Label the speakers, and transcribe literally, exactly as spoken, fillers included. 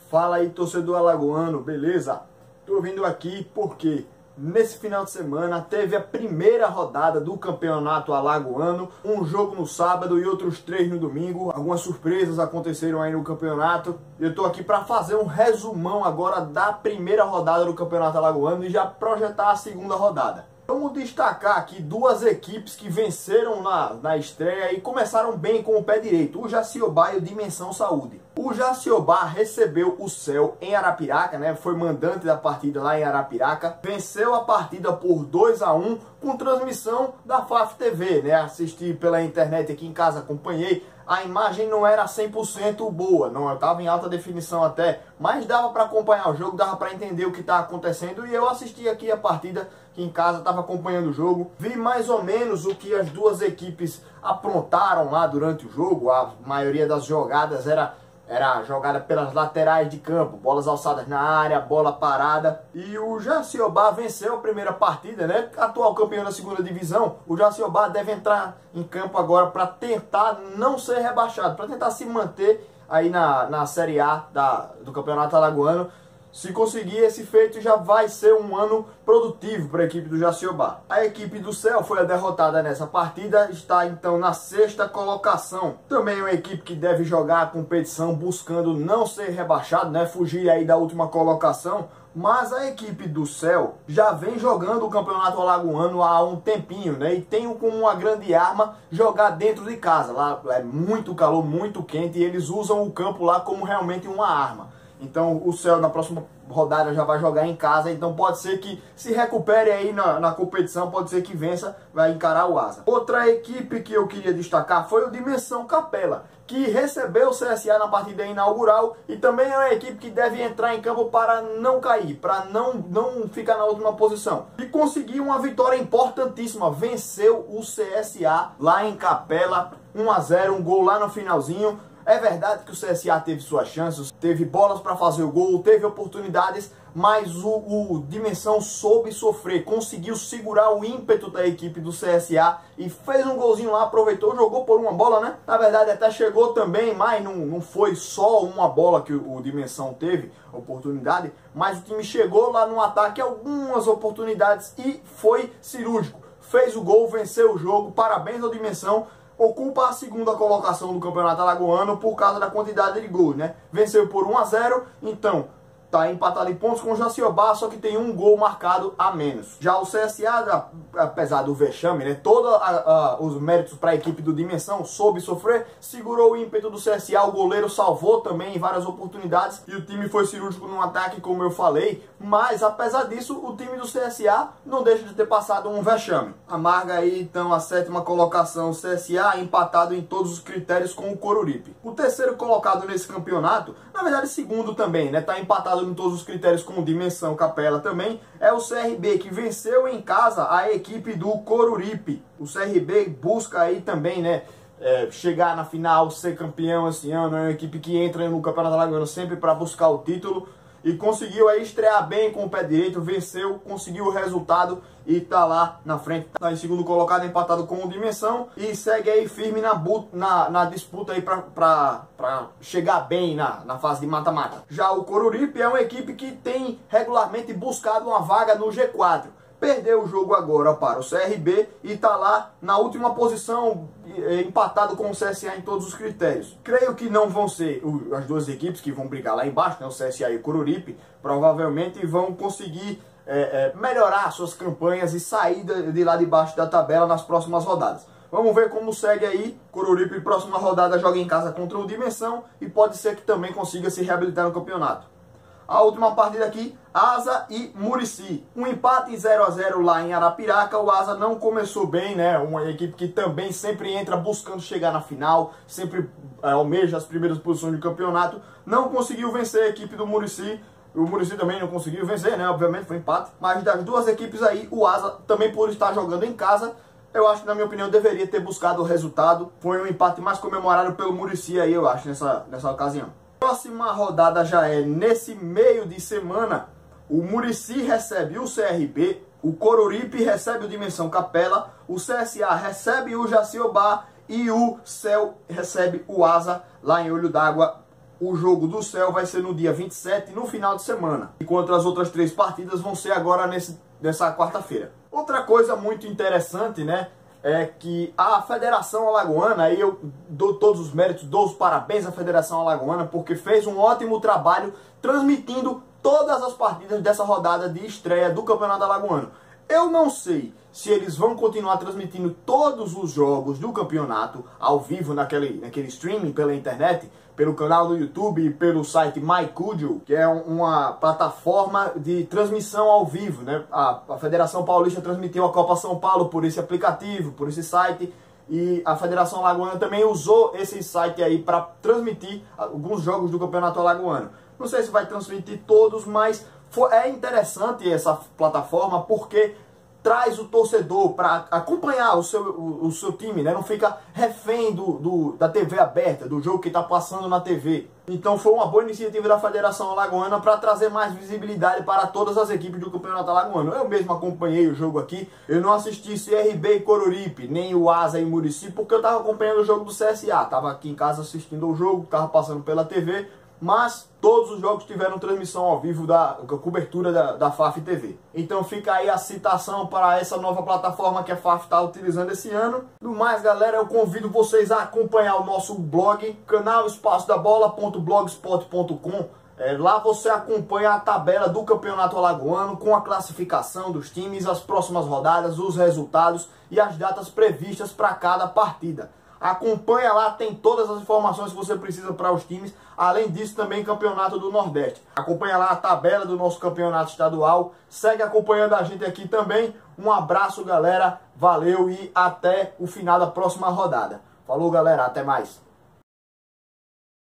Speaker 1: Fala aí, torcedor alagoano, beleza? Tô vindo aqui porque nesse final de semana teve a primeira rodada do campeonato alagoano, um jogo no sábado e outros três no domingo. Algumas surpresas aconteceram aí no campeonato. Eu tô aqui para fazer um resumão agora da primeira rodada do campeonato alagoano e já projetar a segunda rodada. Vamos destacar aqui duas equipes que venceram na, na estreia e começaram bem com o pé direito, o Jaciobá e o Dimensão Saúde. O Jaciobá recebeu o Céu em Arapiraca, né? Foi mandante da partida lá em Arapiraca, venceu a partida por dois a um com transmissão da F A F T V, né? Assisti pela internet aqui em casa, acompanhei. A imagem não era cem por cento boa, não estava em alta definição até, mas dava para acompanhar o jogo, dava para entender o que está acontecendo e eu assisti aqui a partida aqui em casa, estava acompanhando o jogo, vi mais ou menos o que as duas equipes aprontaram lá durante o jogo. A maioria das jogadas era Era jogada pelas laterais de campo, bolas alçadas na área, bola parada. E o Jaciobá venceu a primeira partida, né? Atual campeão da segunda divisão. O Jaciobá deve entrar em campo agora para tentar não ser rebaixado, para tentar se manter aí na, na Série A da, do Campeonato Alagoano. Se conseguir esse feito, já vai ser um ano produtivo para a equipe do Jaciobá. A equipe do Céu foi a derrotada nessa partida, está então na sexta colocação. Também é uma equipe que deve jogar a competição buscando não ser rebaixado, né? Fugir aí da última colocação. Mas a equipe do Céu já vem jogando o Campeonato Alagoano há um tempinho, né? E tem como uma grande arma jogar dentro de casa. Lá é muito calor, muito quente e eles usam o campo lá como realmente uma arma. Então o Céu na próxima rodada já vai jogar em casa, então pode ser que se recupere aí na, na competição, pode ser que vença, vai encarar o Asa. Outra equipe que eu queria destacar foi o Dimensão Capela, que recebeu o C S A na partida inaugural e também é uma equipe que deve entrar em campo para não cair, para não, não ficar na última posição. E conseguiu uma vitória importantíssima, venceu o C S A lá em Capela, um a zero, um gol lá no finalzinho. É verdade que o C S A teve suas chances, teve bolas para fazer o gol, teve oportunidades, mas o, o Dimensão soube sofrer, conseguiu segurar o ímpeto da equipe do C S A e fez um golzinho lá, aproveitou, jogou por uma bola, né? Na verdade até chegou também, mas não, não foi só uma bola que o, o Dimensão teve oportunidade, mas o time chegou lá no ataque, algumas oportunidades e foi cirúrgico. Fez o gol, venceu o jogo, parabéns ao Dimensão. Ocupa a segunda colocação do Campeonato Alagoano por causa da quantidade de gols, né? Venceu por um a zero, então tá empatado em pontos com o Jaciobá, só que tem um gol marcado a menos. Já o C S A, apesar do vexame, né, todos os méritos para a equipe do Dimensão, soube sofrer, segurou o ímpeto do C S A, o goleiro salvou também em várias oportunidades e o time foi cirúrgico no ataque, como eu falei, mas apesar disso, o time do C S A não deixa de ter passado um vexame. Amarga aí então a sétima colocação, o C S A empatado em todos os critérios com o Coruripe. O terceiro colocado nesse campeonato, na verdade segundo também, né, tá empatado em todos os critérios com Dimensão Capela também, é o C R B, que venceu em casa a equipe do Coruripe. O C R B busca aí também, né, é, chegar na final, ser campeão esse ano. É uma equipe que entra no Campeonato Alagoano sempre para buscar o título e conseguiu aí estrear bem com o pé direito, venceu, conseguiu o resultado e tá lá na frente, tá em segundo colocado, empatado com o Dimensão e segue aí firme na, na, na disputa aí pra, pra, pra chegar bem na, na fase de mata-mata. Já o Coruripe é uma equipe que tem regularmente buscado uma vaga no G quatro. Perdeu o jogo agora para o C R B e está lá na última posição, empatado com o C S A em todos os critérios. Creio que não vão ser as duas equipes que vão brigar lá embaixo, né, o C S A e o Coruripe, provavelmente vão conseguir é, é, melhorar suas campanhas e sair de, de lá de baixo da tabela nas próximas rodadas. Vamos ver como segue aí. Coruripe, próxima rodada, joga em casa contra o Dimensão e pode ser que também consiga se reabilitar no campeonato. A última partida aqui, Asa e Murici. Um empate em zero a zero lá em Arapiraca. O Asa não começou bem, né? Uma equipe que também sempre entra buscando chegar na final, sempre é, almeja as primeiras posições do campeonato. Não conseguiu vencer a equipe do Murici. O Murici também não conseguiu vencer, né? Obviamente foi empate. Mas das duas equipes aí, o Asa também por estar jogando em casa, eu acho que na minha opinião deveria ter buscado o resultado. Foi um empate mais comemorado pelo Murici aí, eu acho, nessa, nessa ocasião. Próxima rodada já é nesse meio de semana. O Murici recebe o C R B, o Coruripe recebe o Dimensão Capela, o C S A recebe o Jaciobá e o Céu recebe o Asa lá em Olho d'Água o jogo do Céu vai ser no dia vinte e sete, no final de semana, enquanto as outras três partidas vão ser agora nesse, nessa quarta-feira. Outra coisa muito interessante, né, é que a Federação Alagoana, aí eu dou todos os méritos, dou os parabéns à Federação Alagoana, porque fez um ótimo trabalho transmitindo todas as partidas dessa rodada de estreia do Campeonato Alagoano. Eu não sei se eles vão continuar transmitindo todos os jogos do campeonato ao vivo naquele, naquele streaming pela internet, pelo canal do YouTube e pelo site MyCudio, que é uma plataforma de transmissão ao vivo, né? A, a Federação Paulista transmitiu a Copa São Paulo por esse aplicativo, por esse site, e a Federação Alagoana também usou esse site aí para transmitir alguns jogos do Campeonato Alagoano. Não sei se vai transmitir todos, mas é interessante essa plataforma porque traz o torcedor para acompanhar o seu, o, o seu time, né? Não fica refém do, do, da T V aberta, do jogo que está passando na T V. Então foi uma boa iniciativa da Federação Alagoana para trazer mais visibilidade para todas as equipes do Campeonato Alagoano. Eu mesmo acompanhei o jogo aqui, eu não assisti C R B e Coruripe, nem o Asa e Murici, porque eu estava acompanhando o jogo do C S A. Estava aqui em casa assistindo o jogo, estava passando pela T V, mas todos os jogos tiveram transmissão ao vivo da cobertura da, da F A F T V. Então fica aí a citação para essa nova plataforma que a F A F está utilizando esse ano. Do mais, galera, eu convido vocês a acompanhar o nosso blog, canal espaço da bola ponto blogspot ponto com. É, lá você acompanha a tabela do Campeonato Alagoano com a classificação dos times, as próximas rodadas, os resultados e as datas previstas para cada partida. Acompanha lá, tem todas as informações que você precisa para os times. Além disso, também Campeonato do Nordeste. Acompanha lá a tabela do nosso campeonato estadual. Segue acompanhando a gente aqui também. Um abraço, galera. Valeu e até o final da próxima rodada. Falou, galera. Até mais.